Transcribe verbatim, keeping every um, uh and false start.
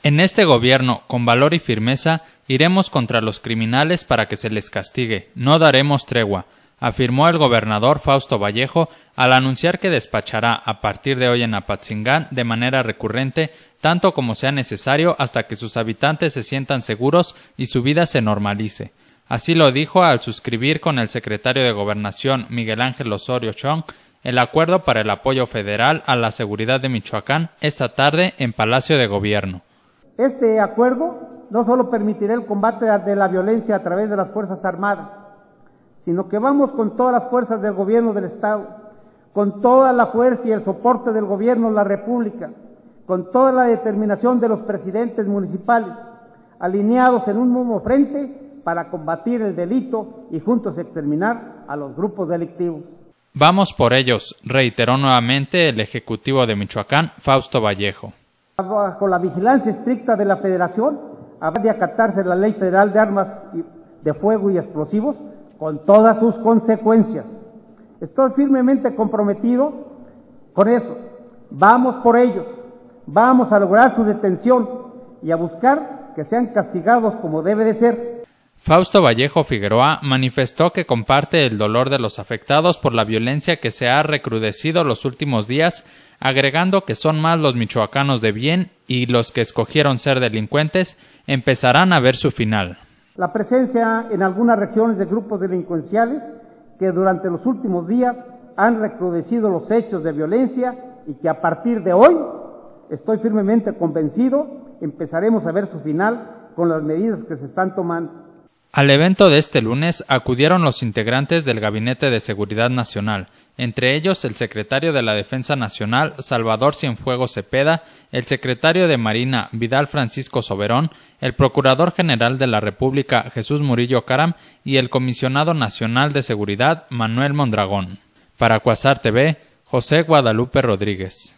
En este gobierno, con valor y firmeza, iremos contra los criminales para que se les castigue. No daremos tregua, afirmó el gobernador Fausto Vallejo al anunciar que despachará a partir de hoy en Apatzingán de manera recurrente, tanto como sea necesario hasta que sus habitantes se sientan seguros y su vida se normalice. Así lo dijo al suscribir con el secretario de Gobernación Miguel Ángel Osorio Chong el acuerdo para el apoyo federal a la seguridad de Michoacán esta tarde en Palacio de Gobierno. Este acuerdo no solo permitirá el combate de la violencia a través de las Fuerzas Armadas, sino que vamos con todas las fuerzas del gobierno del Estado, con toda la fuerza y el soporte del gobierno de la República, con toda la determinación de los presidentes municipales, alineados en un mismo frente para combatir el delito y juntos exterminar a los grupos delictivos. Vamos por ellos, reiteró nuevamente el ejecutivo de Michoacán, Fausto Vallejo. Bajo la vigilancia estricta de la Federación, habrá de acatarse la Ley Federal de Armas de Fuego y Explosivos con todas sus consecuencias. Estoy firmemente comprometido con eso. Vamos por ellos, vamos a lograr su detención y a buscar que sean castigados como debe de ser. Fausto Vallejo Figueroa manifestó que comparte el dolor de los afectados por la violencia que se ha recrudecido los últimos días, agregando que son más los michoacanos de bien y los que escogieron ser delincuentes empezarán a ver su final. La presencia en algunas regiones de grupos delincuenciales que durante los últimos días han recrudecido los hechos de violencia y que a partir de hoy, estoy firmemente convencido, empezaremos a ver su final con las medidas que se están tomando. Al evento de este lunes acudieron los integrantes del Gabinete de Seguridad Nacional, entre ellos el secretario de la Defensa Nacional, Salvador Cienfuegos Cepeda, el secretario de Marina, Vidal Francisco Soberón, el Procurador General de la República, Jesús Murillo Caram, y el Comisionado Nacional de Seguridad, Manuel Mondragón. Para Cuasar T V, José Guadalupe Rodríguez.